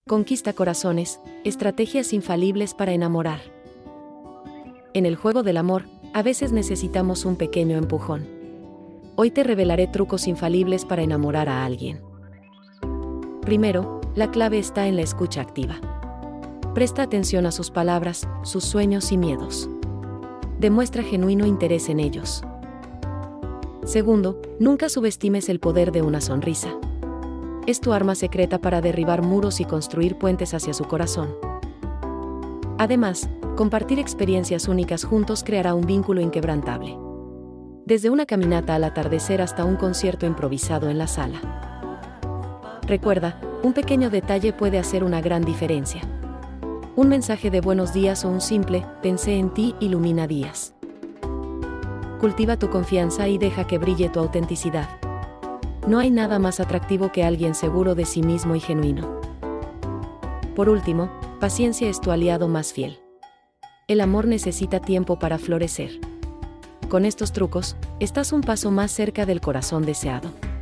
Conquista corazones, estrategias infalibles para enamorar. En el juego del amor, a veces necesitamos un pequeño empujón. Hoy te revelaré trucos infalibles para enamorar a alguien. Primero, la clave está en la escucha activa. Presta atención a sus palabras, sus sueños y miedos. Demuestra genuino interés en ellos. Segundo, nunca subestimes el poder de una sonrisa. Es tu arma secreta para derribar muros y construir puentes hacia su corazón. Además, compartir experiencias únicas juntos creará un vínculo inquebrantable. Desde una caminata al atardecer hasta un concierto improvisado en la sala. Recuerda, un pequeño detalle puede hacer una gran diferencia. Un mensaje de buenos días o un simple "pensé en ti" ilumina días. Cultiva tu confianza y deja que brille tu autenticidad. No hay nada más atractivo que alguien seguro de sí mismo y genuino. Por último, paciencia es tu aliado más fiel. El amor necesita tiempo para florecer. Con estos trucos, estás un paso más cerca del corazón deseado.